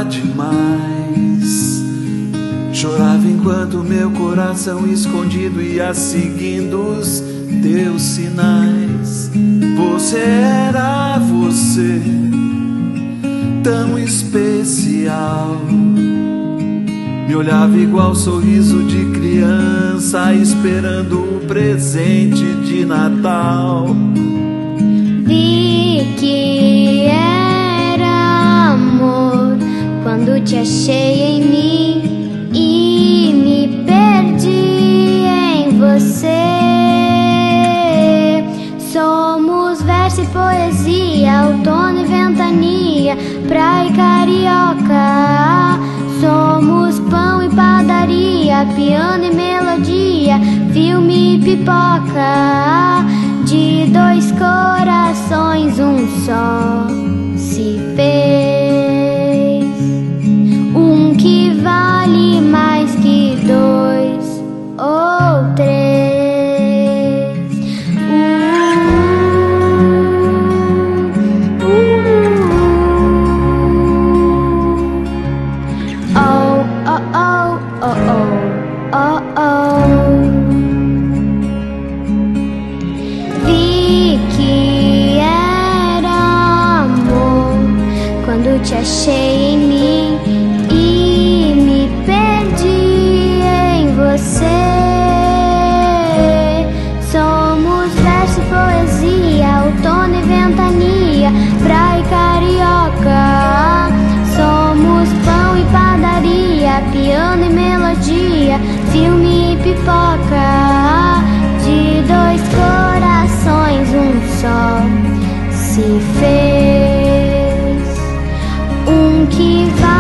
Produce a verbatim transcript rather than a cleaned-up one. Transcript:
amava demais. Chorava enquanto meu coração escondido ia seguindo os teus sinais. Você era você, tão especial. Me olhava igual sorriso de criança, esperando o presente de Natal. Vi que era amor quando te achei em mim e me perdi em você. Somos verso e poesia, outono e ventania, praia e carioca. Somos pão e padaria, piano e melodia, filme e pipoca. De dois corações um só se fez, um que vale mais que dois ou três. Te achei em mim e me perdi em você. Somos verso e poesia, outono e ventania, praia e carioca. Somos pão e padaria, piano e melodia, filme e pipoca. De dois corações um só se fez, um que vai